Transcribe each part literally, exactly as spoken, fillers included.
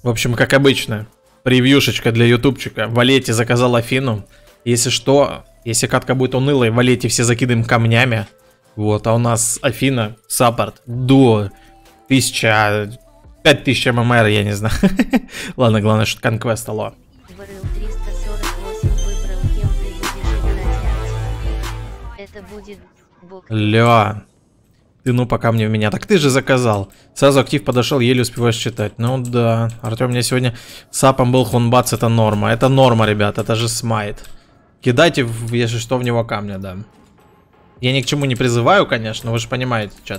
В общем, как обычно, превьюшечка для ютубчика. Валете заказал Афину. Если что, если катка будет унылой, Валете все закидываем камнями. Вот, а у нас Афина, саппорт, до тысяча, пять тысяч ММР, я не знаю. Ладно, главное, что конквест, алло. Ля. Ты ну пока мне в меня. Так ты же заказал. Сразу актив подошел, еле успеваешь читать. Ну да. Артем, мне сегодня сапом был хунбац, это норма. Это норма, ребят, это же смайт. Кидайте, если что, в него камня, да. Я ни к чему не призываю, конечно, вы же понимаете, чат.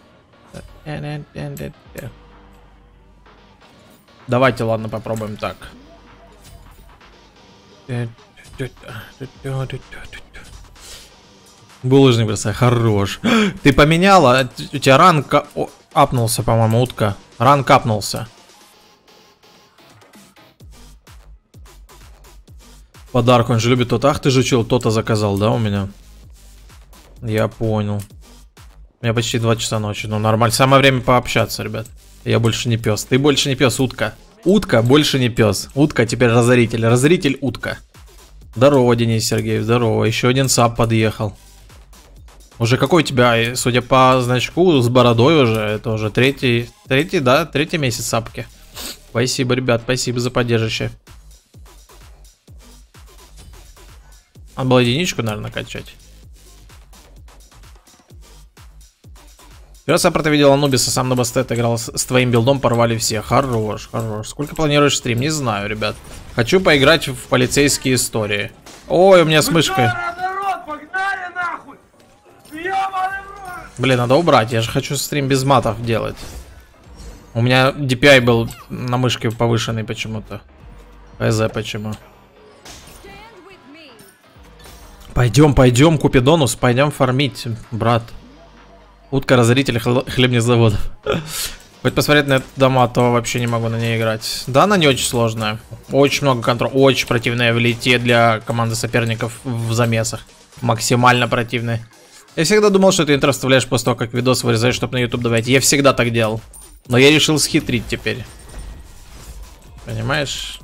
Давайте, ладно, попробуем так. Булыжник бросай, хорош. Ты поменяла? У тебя ранг апнулся, по-моему, утка. Ранг апнулся. Подарок, он же любит тот. Ах ты же чел, то-то заказал, да, у меня? Я понял. У меня почти два часа ночи, ну нормально. Самое время пообщаться, ребят. Я больше не пес. Ты больше не пес, утка. Утка больше не пес. Утка теперь разоритель. Разоритель утка. Здорово, Денис Сергеев, здорово. Еще один сап подъехал. Уже какой у тебя, судя по значку, с бородой уже, это уже третий, третий, да, третий месяц сапки. Спасибо, ребят, спасибо за поддержище. Надо было единичку, наверное, качать. Раз саппорта видел Анубиса, сам на бастет играл с, с твоим билдом, порвали все. Хорош, хорош. Сколько планируешь стрим? Не знаю, ребят. Хочу поиграть в полицейские истории. Ой, у меня с мышкой. Блин, надо убрать, я же хочу стрим без матов делать. У меня ди пи ай был на мышке повышенный почему-то. ПЗ почему. Пойдем, пойдем, Купидонус, пойдем фармить, брат. Утка разоритель хлебных заводов. Хоть посмотреть на эту дома, то вообще не могу на ней играть. Да, она не очень сложная. Очень много контроля, очень противная в лите для команды соперников в замесах. Максимально противная. Я всегда думал, что ты интро вставляешь после того, как видос вырезаешь, чтобы на YouTube давать. Я всегда так делал. Но я решил схитрить теперь. Понимаешь?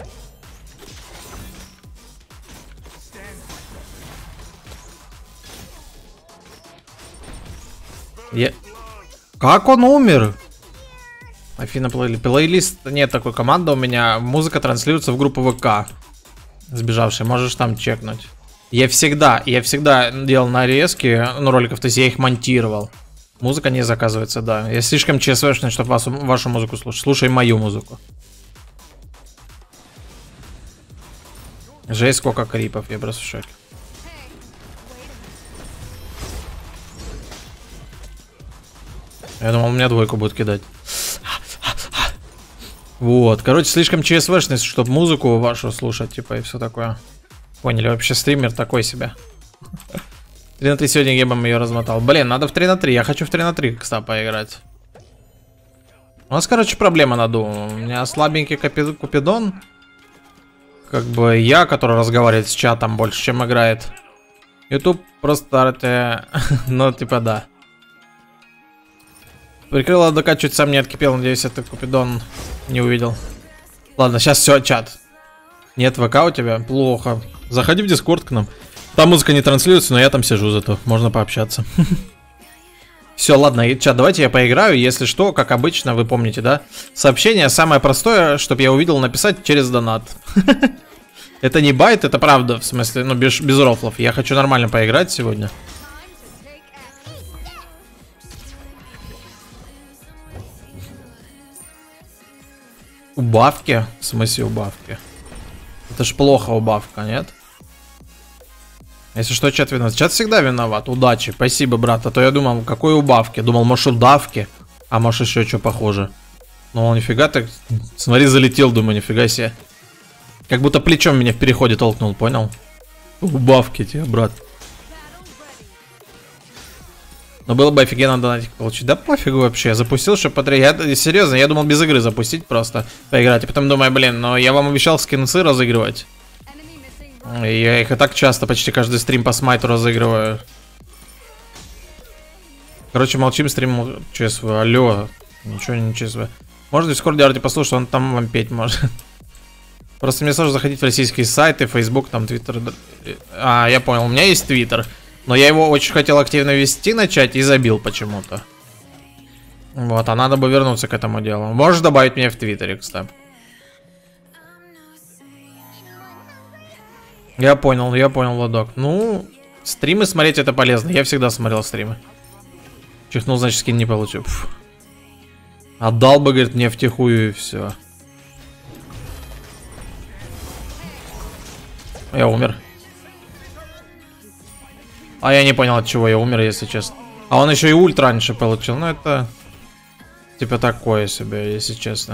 Я... Как он умер? Афина, плей... плейлист. Нет такой команды у меня. Музыка транслируется в группу ВК. Сбежавший. Можешь там чекнуть. Я всегда, я всегда делал нарезки, ну, роликов, то есть я их монтировал. Музыка не заказывается, да. Я слишком ЧСВшный, чтобы вас, вашу музыку слушать. Слушай мою музыку. Жесть, сколько крипов, я просто в шоке. Я думал, у меня двойку будет кидать. Вот, короче, слишком ЧСВшный, чтобы музыку вашу слушать, типа, и все такое. Поняли, вообще стример такой себе. три на три сегодня гебом ее размотал. Блин, надо в три на три. Я хочу в три на три, кстати, поиграть. У нас, короче, проблема на ду. У меня слабенький Купидон. Как бы я, который разговаривает с чатом больше, чем играет. YouTube просто... Ну, типа, да. Прикрыл АДК, чуть сам не откипел. Надеюсь, это Купидон не увидел. Ладно, сейчас все, чат. Нет ВК у тебя? Плохо. Заходи в Дискорд к нам. Там музыка не транслируется, но я там сижу зато. Можно пообщаться. Все, ладно, чат, давайте я поиграю. Если что, как обычно, вы помните, да? Сообщение самое простое, чтобы я увидел, написать через донат. Это не байт, это правда. В смысле, ну, без, без рофлов. Я хочу нормально поиграть сегодня. Убавки? В смысле убавки? Это ж плохо убавка, нет? Если что, чат виноват. Чат всегда виноват. Удачи. Спасибо, брат. А то я думал, какой убавки? Думал, может, удавки. А может, еще что похоже. Ну, нифига так. Смотри, залетел, думаю, нифига себе. Как будто плечом меня в переходе толкнул, понял? Убавки тебе, брат. Но было бы офигенно донатик получить. Да пофигу вообще. Я запустил, чтобы потрясать. Я, серьезно, я думал без игры запустить просто. Поиграть. И потом думаю, блин, но я вам обещал скинсы разыгрывать. Я их и так часто, почти каждый стрим по смайту разыгрываю. Короче, молчим, стрим ЧСВ. Алло. Ничего не ЧСВ. Может, в Дискорде Арти послушать, он там вам петь может. Просто мне сложно заходить в российские сайты, Facebook, там, Твиттер. А, я понял, у меня есть Твиттер. Но я его очень хотел активно вести начать и забил почему-то. Вот, а надо бы вернуться к этому делу. Можешь добавить меня в Твиттере, кстати. Я понял, я понял, Ладок. Ну, стримы смотреть это полезно. Я всегда смотрел стримы. Чихнул, значит, скин не получил. Пф. Отдал бы, говорит, мне втихую и все. Я умер. А я не понял, от чего я умер, если честно. А он еще и ульт раньше получил. Ну, это... Типа такое себе, если честно.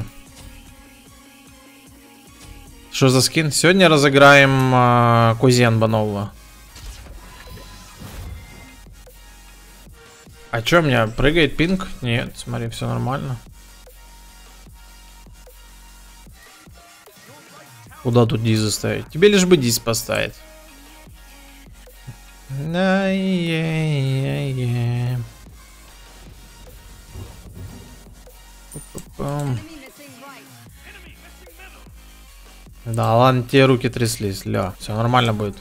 Что за скин? Сегодня разыграем э, Кузенба нового. А чё, у меня прыгает пинг? Нет, смотри, все нормально. Куда тут дизы ставить? Тебе лишь бы диз поставить. Да-е-е-е. Да, ладно, те руки тряслись. Ля, все нормально будет.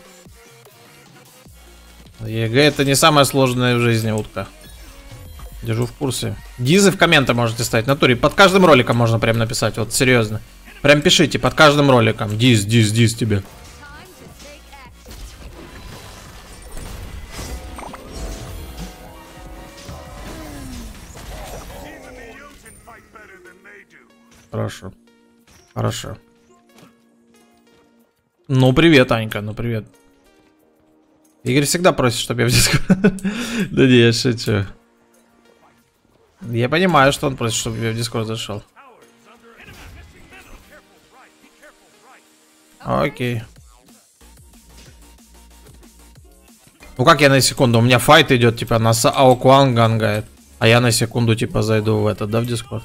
ЕГЭ это не самое сложное в жизни, утка. Держу в курсе. Дизы в комменты можете ставить. В натуре, под каждым роликом можно прям написать. Вот серьезно. Прям пишите под каждым роликом. Диз, диз, диз тебе. Хорошо. Хорошо. Ну, привет, Анька, ну привет. Игорь всегда просит, чтобы я в диско... Да не, я шучу. Я понимаю, что он просит, чтобы я в Discord зашел. Окей. Ну как я на секунду? У меня файт идет, типа, нас Аокуан гангает. А я на секунду, типа, зайду в этот, да, в Discord?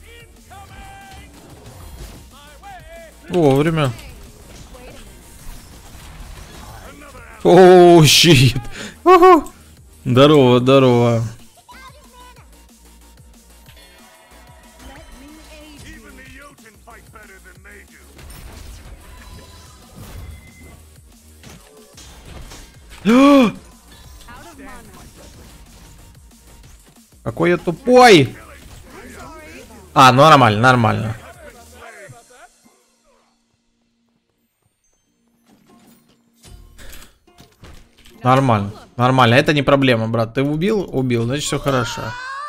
Вовремя. Оу, щит. Здорово, здорово. Какой я тупой. А, ну нормально, нормально. Нормально, нормально, это не проблема, брат. Ты убил? Убил, значит все хорошо.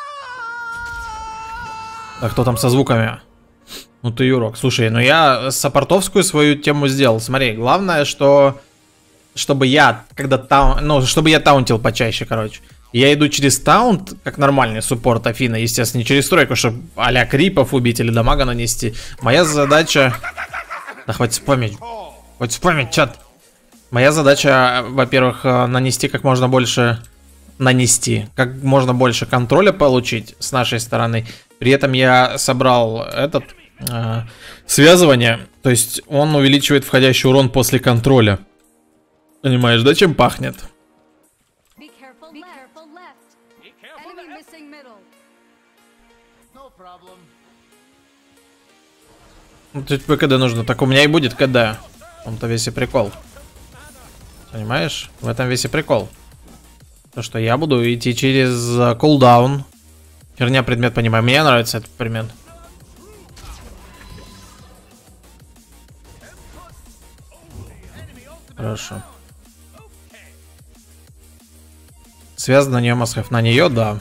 А кто там со звуками? Ну ты юрок. Слушай, ну я саппортовскую свою тему сделал. Смотри, главное, что... Чтобы я, когда таун... Ну, чтобы я таунтил почаще, короче. Я иду через таунт, как нормальный суппорт Афина, естественно, не через стройку, чтобы а-ля крипов убить или дамага нанести. Моя задача... Да хватит спамить. Хватит спамить, чат. Моя задача, во-первых, нанести как можно больше... Нанести. Как можно больше контроля получить с нашей стороны. При этом я собрал этот... Э, связывание. То есть он увеличивает входящий урон после контроля. Понимаешь, да, чем пахнет? Ну, тут КД нужно. Так у меня и будет КД. В том-то весь и прикол. Понимаешь? В этом весь и прикол. То, что я буду идти через кулдаун. Херня, предмет, понимаю. Мне нравится этот предмет. Хорошо. Связан на нее Масхев. На нее, да.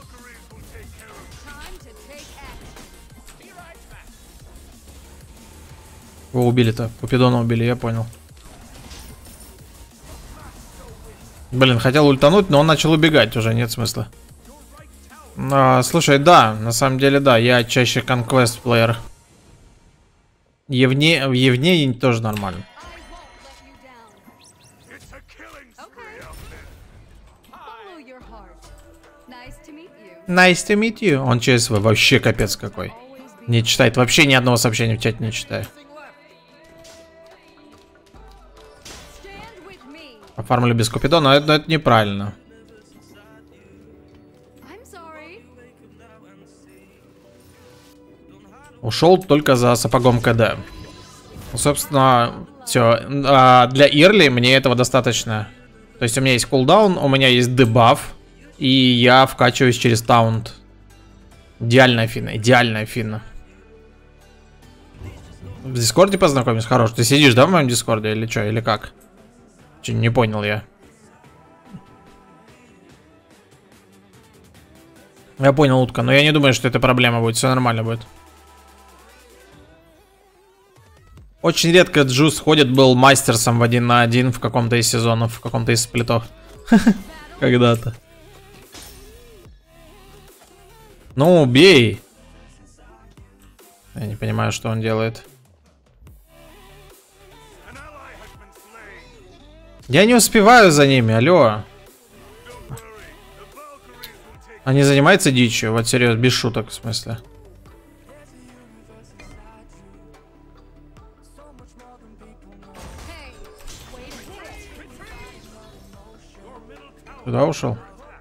Его убили-то. Купидона убили, я понял. Блин, хотел ультануть, но он начал убегать уже, нет смысла. А, слушай, да, на самом деле, да, я чаще конквест плеер. Евне, в Евне тоже нормально. Nice to meet you. Он ЧСВ вообще капец какой. Не читает, вообще ни одного сообщения в чате не читает. Оформлю без Купидона, но это, но это неправильно. Ушел только за сапогом КД. Собственно, все. А для Ирли мне этого достаточно. То есть у меня есть кулдаун, у меня есть дебаф, и я вкачиваюсь через таунт. Идеальная финна, идеальная финна. В Дискорде познакомимся, хорош. Ты сидишь, да, в моем Дискорде, или что, или как? Че, не понял я. Я понял, утка, но я не думаю, что это проблема будет, все нормально будет. Очень редко Джус ходит, был мастерсом в один на один в каком-то из сезонов, в каком-то из сплитов. Когда-то. Ну, убей. Я не понимаю, что он делает. Я не успеваю за ними, алло. Они занимаются дичью, вот серьезно, без шуток, в смысле. Куда ушел?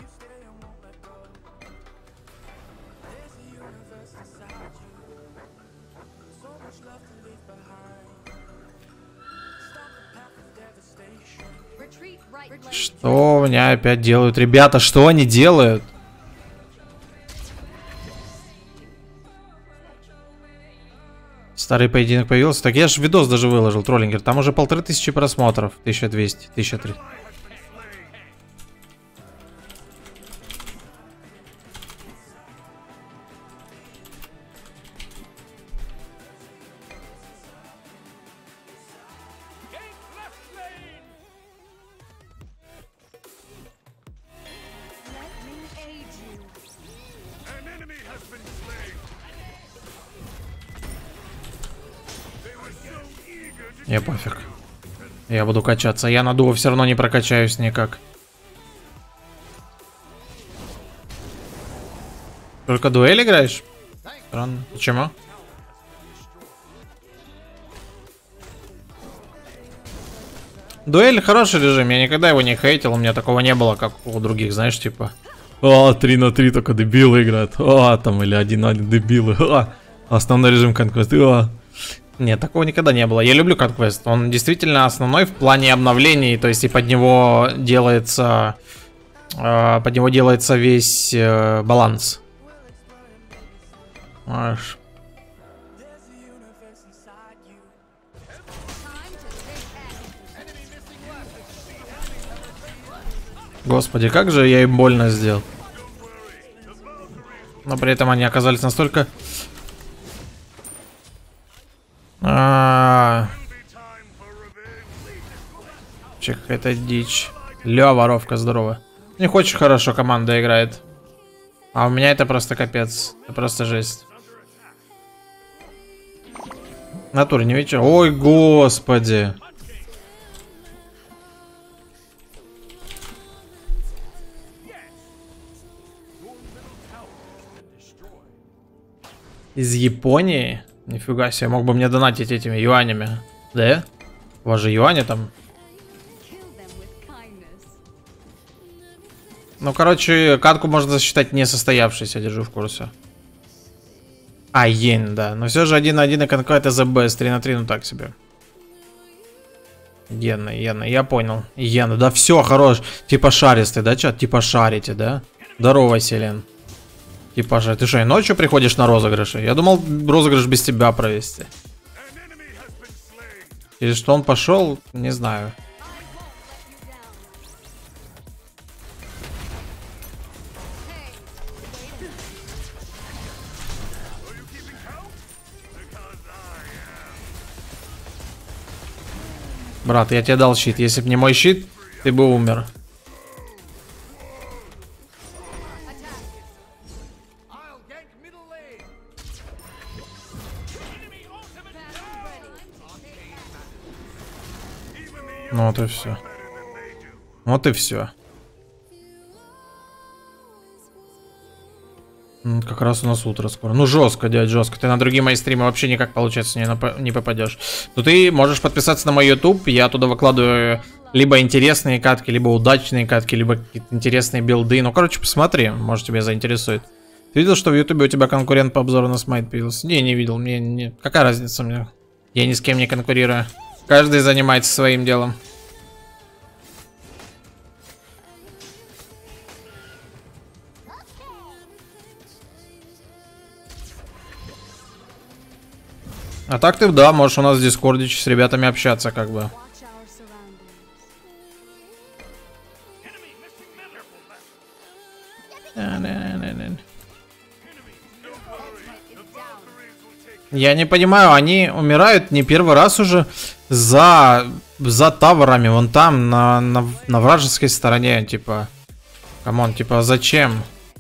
Что у меня опять делают? Ребята, что они делают? Старый поединок появился. Так я же видос даже выложил, троллингер. Там уже полторы тысячи просмотров. тысяча двести, тысяча триста. Я пофиг. Я буду качаться. Я на дуо все равно не прокачаюсь никак. Только дуэль играешь? Странно. Почему? Дуэль хороший режим. Я никогда его не хейтил. У меня такого не было, как у других, знаешь, типа. О, три на три только дебилы играют. О, там или один на один дебилы. О, основной режим Conquest. О. Нет, такого никогда не было. Я люблю Conquest. Он действительно основной в плане обновлений. То есть и под него делается... Э, под него делается весь э, баланс. Аж. Господи, как же я им больно сделал. Но при этом они оказались настолько... А -а -а. Че, какая-то дичь. Ля, воровка, здорово. Не хочешь, хорошо команда играет. А у меня это просто капец. Это просто жесть. Натуре не вечер. Ой, господи. Из Японии? Нифига себе, мог бы мне донатить этими юанями. Да? У вас же юани там. Ну, короче, катку можно засчитать несостоявшейся, держу в курсе. А, йен, да. Но все же один на один и какая-то зе бест. три на три, ну так себе. Йена, йена, я понял. Йена, да все, хорош. Типа шаристый, да, чат? Типа шарите, да? Здорово, Селен. Типа же, ты что, и ночью приходишь на розыгрыши? Я думал розыгрыш без тебя провести. Или что он пошел, не знаю. Брат, я тебе дал щит. Если бы не мой щит, ты бы умер. Ну вот и все. Вот и все. Ну, как раз у нас утро скоро. Ну жестко, дядь, жестко. Ты на другие мои стримы вообще никак, получается, не, нап не попадешь. Но ты можешь подписаться на мой YouTube. Я туда выкладываю либо интересные катки, либо удачные катки, либо какие-то интересные билды. Ну, короче, посмотри, может, тебя заинтересует. Ты видел, что в Ютубе у тебя конкурент по обзору на Смайт появился? Не, не видел. Мне не... Какая разница мне? Я ни с кем не конкурирую. Каждый занимается своим делом. А так ты, да, можешь у нас в Дискорде с ребятами общаться, как бы. Я не понимаю, они умирают не первый раз уже за, за таверами, вон там, на, на, на вражеской стороне, типа. Камон, типа, зачем?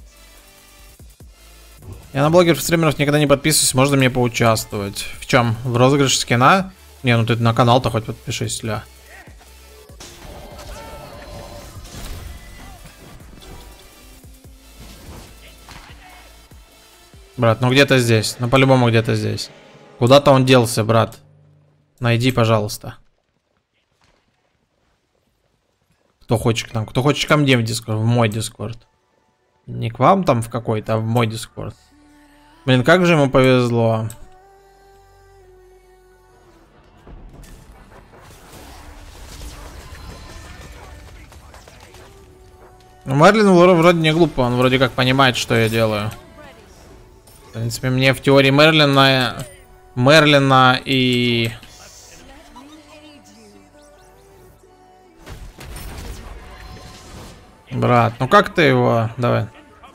Я на блогеров, стримеров никогда не подписываюсь, можно мне поучаствовать. В чем? В розыгрыше скина? Не, ну ты на канал-то хоть подпишись, ля. Брат, ну где-то здесь. Ну по-любому где-то здесь. Куда-то он делся, брат. Найди, пожалуйста. Кто хочет к нам? Кто хочет ко мне в Дискорд? В мой Дискорд. Не к вам там в какой-то, а в мой Дискорд. Блин, как же ему повезло. Ну, Мерлин вроде не глупо, он вроде как понимает, что я делаю. В принципе, мне в теории Мерлина, Мерлина и... Брат, ну как ты его? Давай.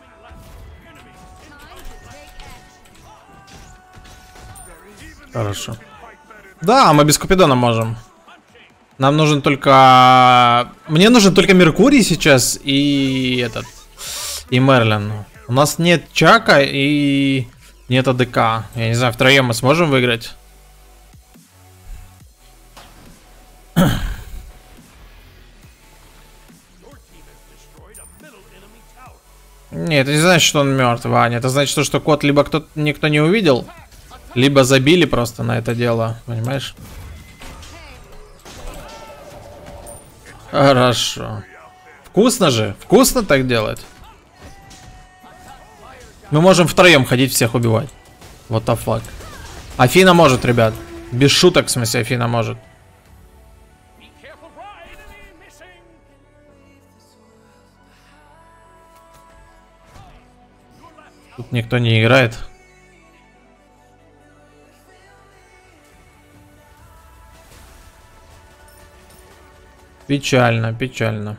Хорошо. Да, мы без Купидона можем. Нам нужен только... Мне нужен только Меркурий сейчас и этот... И Мерлин. У нас нет Чака и нет АДК. Я не знаю, втроем мы сможем выиграть? Нет, это не значит, что он мертв, Ваня. Это значит, что кот либо кто-то никто не увидел, либо забили просто на это дело. Понимаешь? Хорошо. Вкусно же. Вкусно так делать. Мы можем втроем ходить, всех убивать. What the fuck. Афина может, ребят. Без шуток, в смысле, Афина может. Тут никто не играет. Печально, печально.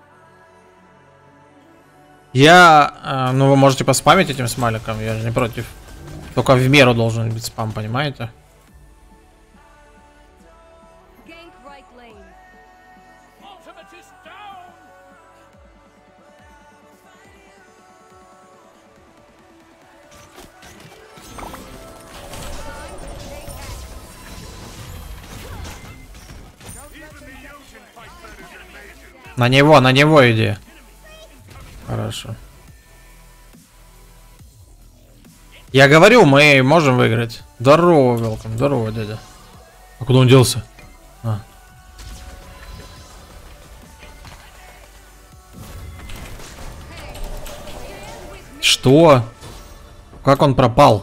Я, э, ну вы можете поспамить этим смайликом, я же не против. Только в меру должен быть спам, понимаете? На него, на него иди. Хорошо. Я говорю, мы можем выиграть. Здорово, велком. Здорово, дядя. А куда он делся? А. Что? Как он пропал?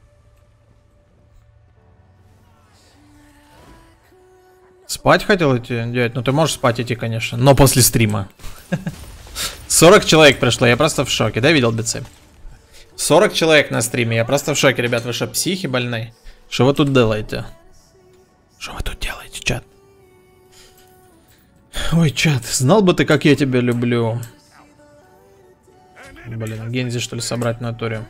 Спать хотел идти, дядь? Ну ты можешь спать идти, конечно. Но после стрима. сорок человек пришло, я просто в шоке. Да, видел БЦ? сорок человек на стриме, я просто в шоке, ребят. Вы что, психи больные? Что вы тут делаете? Что вы тут делаете, чат? Ой, чат, знал бы ты, как я тебя люблю. Блин, Гензи, что ли, собрать в натуре?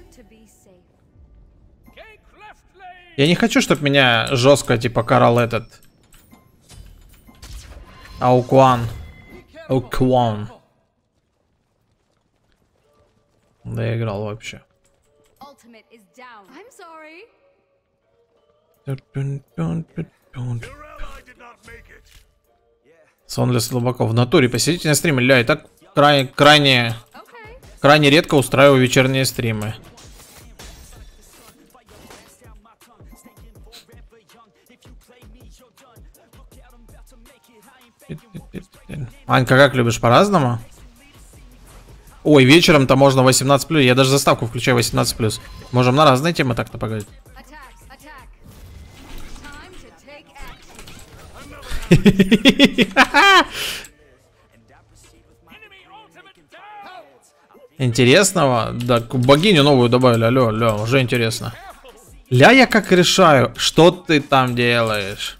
Я не хочу, чтобы меня жестко, типа, карал этот... Аукуан. Аукуан. Доиграл вообще. Сон для слабаков. В натуре посидите на стриме. Ля, и так край, крайне, крайне редко устраиваю вечерние стримы. Анька, как любишь, по-разному? Ой, вечером-то можно восемнадцать плюс. Я даже заставку включаю восемнадцать плюс. Можем на разные темы так-то поговорить. Интересного? Да, богиню новую добавили. Алло, алло, уже интересно. Ля, я как решаю, что ты там делаешь?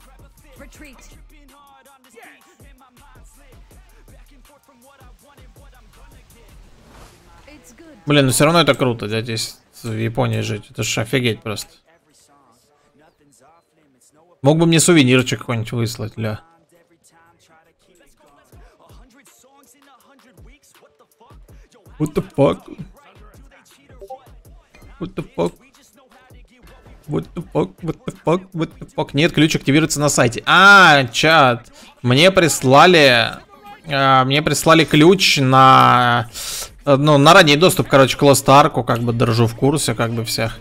Блин, ну все равно это круто, да, здесь в Японии жить. Это ж офигеть просто. Мог бы мне сувенирчик какой-нибудь выслать, ля. What the fuck? What the fuck? What the fuck? What the fuck? What the fuck? Нет, ключ активируется на сайте. А, чат. Мне прислали... А, мне прислали ключ на... Ну, на ранний доступ, короче, к Lost Ark. Как бы держу в курсе, как бы всех.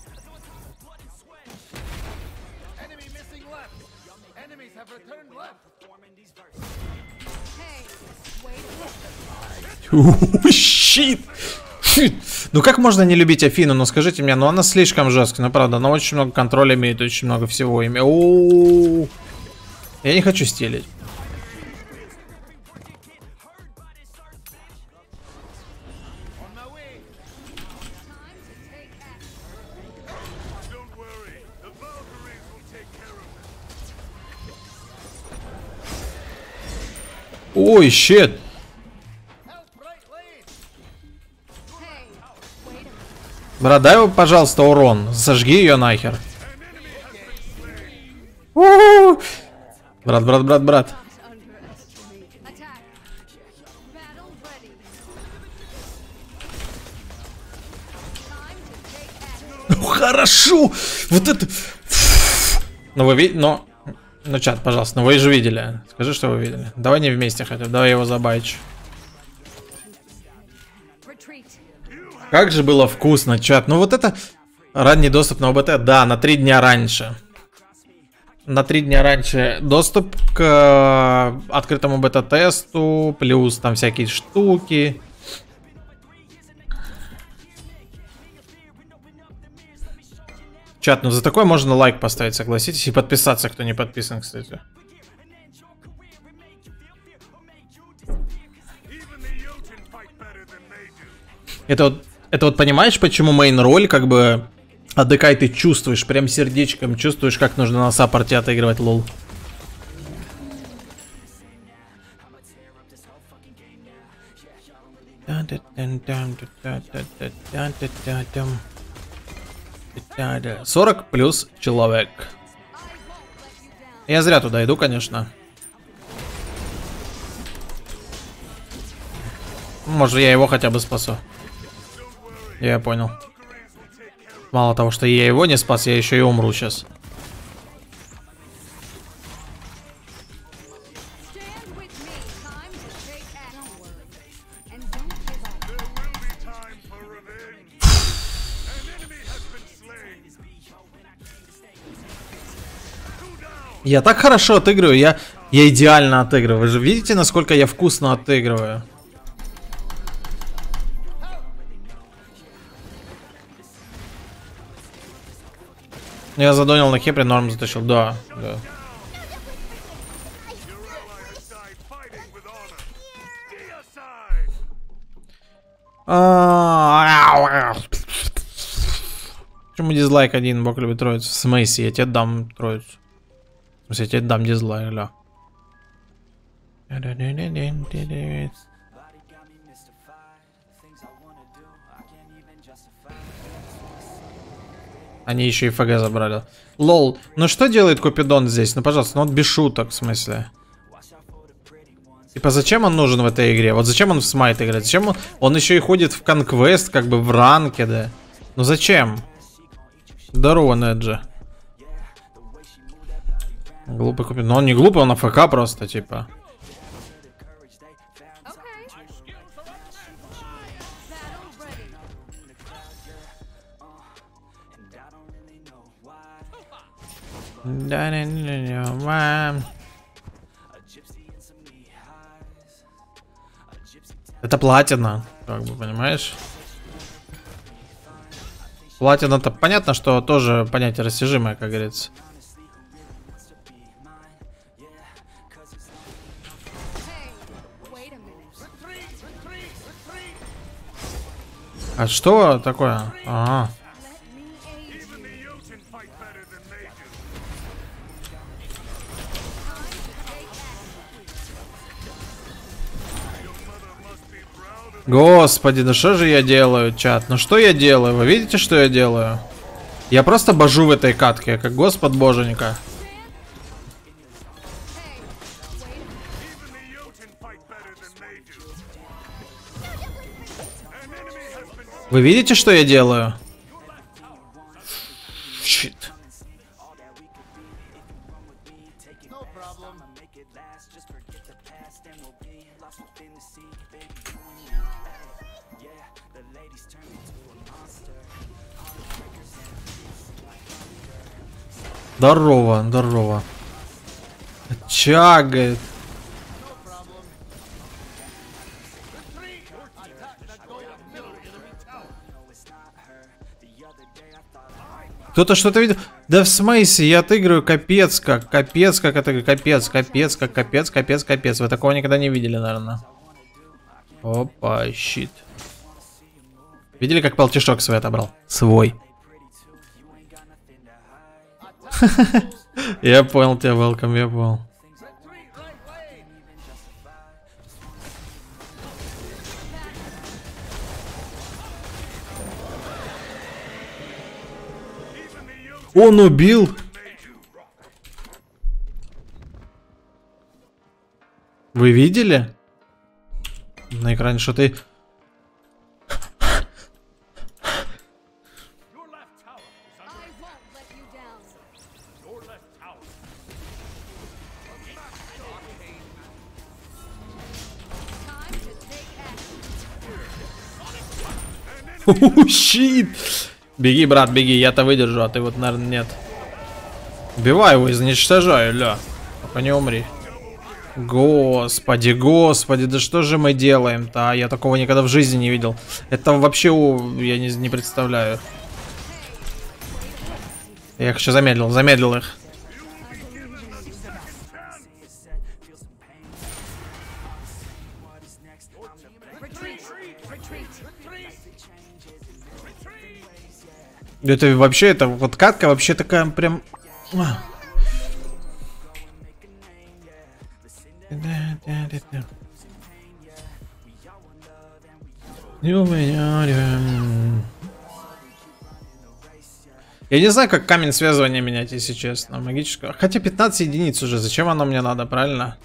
Щит! Ну как можно не любить Афину? Ну скажите мне, ну она слишком жесткая, ну правда, она очень много контроля имеет, очень много всего имеет. О-о-о-о. Я не хочу стелить. Ой, щит! Брат, дай его, пожалуйста, урон. Сожги ее нахер. У-у-у! Брат, брат, брат, брат. Ну, хорошо! Вот это... Ну, вы видите, но... Ну, чат, пожалуйста, ну вы же видели. Скажи, что вы видели. Давай не вместе хотя бы, давай я его забайчу. Как же было вкусно, чат. Ну вот это ранний доступ на ОБТ. Да, на три дня раньше. На три дня раньше доступ к э, открытому бета-тесту. Плюс там всякие штуки. Чат, ну за такое можно лайк поставить, согласитесь. И подписаться, кто не подписан, кстати. Это вот... Это вот понимаешь, почему мейн-роль, как бы, АДК ты чувствуешь, прям сердечком чувствуешь, как нужно на саппорте отыгрывать, лол. сорок плюс человек. Я зря туда иду, конечно. Может, я его хотя бы спасу. Я понял. Мало того, что я его не спас, я еще и умру сейчас. Я так хорошо отыгрываю, я, я идеально отыгрываю. Вы же видите, насколько я вкусно отыгрываю? Я задонил на хепре, норм затащил. Да, да. Почему дизлайк один, бог любит троицу? В смысле, я тебе дам троицу. В смысле, я тебе дам дизлайк, ля. Они еще и ФГ забрали. Лол, ну что делает Купидон здесь? Ну пожалуйста, ну вот без шуток, в смысле. Типа зачем он нужен в этой игре? Вот зачем он в смайт играет? Зачем он? Он еще и ходит в конквест, как бы в ранке, да? Ну зачем? Здорово, Неджи. Глупый Купидон. Ну он не глупый, он АФК просто, типа. Это платина. Как бы, понимаешь? Платина-то понятно, что тоже понятие растяжимое, как говорится. А что такое? Ага. Господи, да что же я делаю, чат? Ну что я делаю? Вы видите, что я делаю? Я просто божу в этой катке, как Господ Боженька. Вы видите, что я делаю? Щит. Здорово, здорово. Чагает. Кто-то что-то видел? Да в смысле, я отыгрываю капец как, капец как это, капец, капец как, капец, капец, капец. Вы такого никогда не видели, наверное. Опа, щит. Видели, как полтишок свой отобрал? Свой. Я понял тебя, welcome, я понял. Он убил. Вы видели? На экране что ты... Щит! Беги, брат, беги, я-то выдержу, а ты вот, наверное, нет. Убивай его, изничтожаю, ля. Пока не умри. Господи, господи, да что же мы делаем-то? А? Я такого никогда в жизни не видел. Это вообще, я не, не представляю. Я их еще замедлил, замедлил их. Это вообще, это вот катка вообще такая прям... Я не знаю, как камень связывания менять, если честно. Магического. Хотя пятнадцать единиц уже. Зачем оно мне надо, правильно?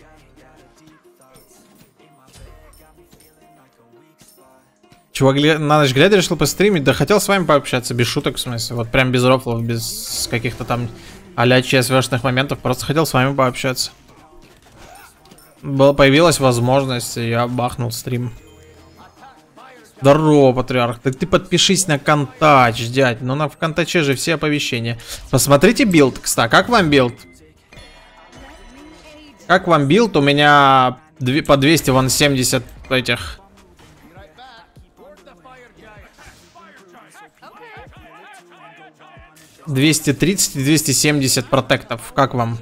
Чувак на ночь глядя решил постримить. Да хотел с вами пообщаться. Без шуток, в смысле. Вот прям без рофлов, без каких-то там а-ля ЧСВшных моментов. Просто хотел с вами пообщаться. Была, появилась возможность, и я бахнул стрим. Здорово, патриарх. Так ты подпишись на Контач, дядь. Ну на в Контаче же все оповещения. Посмотрите билд, кстати. Как вам билд? Как вам билд? У меня по двести вон семьдесят этих. двести тридцать и двести семьдесят протектов. Как вам?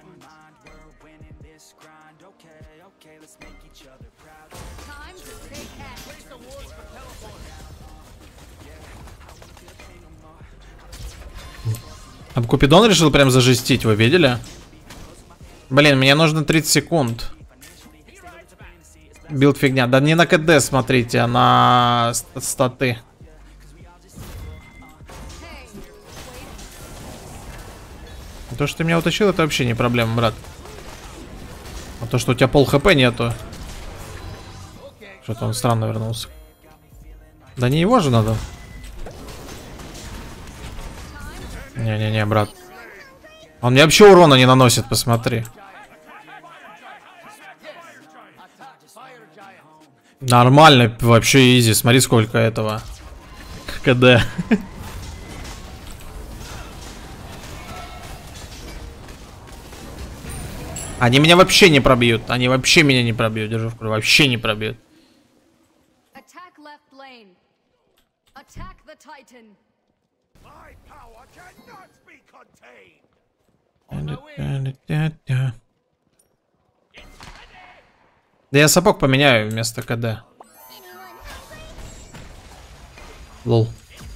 А Купидон решил прям зажестить, вы видели? Блин, мне нужно тридцать секунд. Билд фигня. Да не на КД смотрите, а на статы. То, что ты меня утащил, это вообще не проблема, брат. А то, что у тебя пол хп нету. Что-то он странно вернулся. Да не его же надо. Не-не-не, брат. Он мне вообще урона не наносит, посмотри. Нормально, вообще изи. Смотри, сколько этого. КД. Они меня вообще не пробьют. Они вообще меня не пробьют. Держу в круг. Вообще не пробьют. Attack the Titan. My power cannot be contained. Да я сапог поменяю вместо КД. Лол.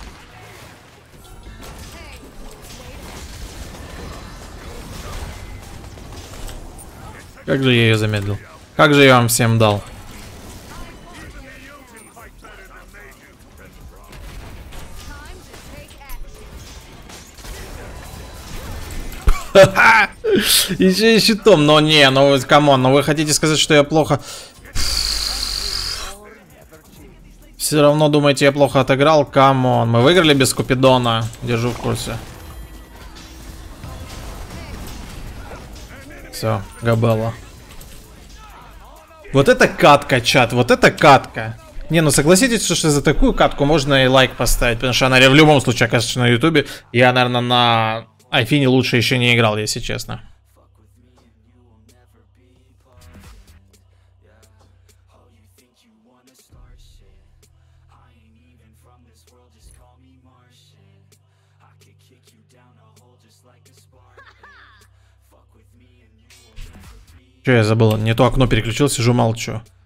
Как же я ее замедлил? Как же я вам всем дал? Еще и щитом, но не, ну камон, но вы хотите сказать, что я плохо... Все равно думаете, я плохо отыграл? Камон, мы выиграли без Купидона, держу в курсе. Все, Габелла. Вот это катка, чат, вот это катка. Не, ну согласитесь, что за такую катку можно и лайк поставить, потому что она в любом случае окажется на ютубе. Я, наверное, на Афине лучше еще не играл, если честно. Че я забыл? Не то окно переключил, сижу молчу.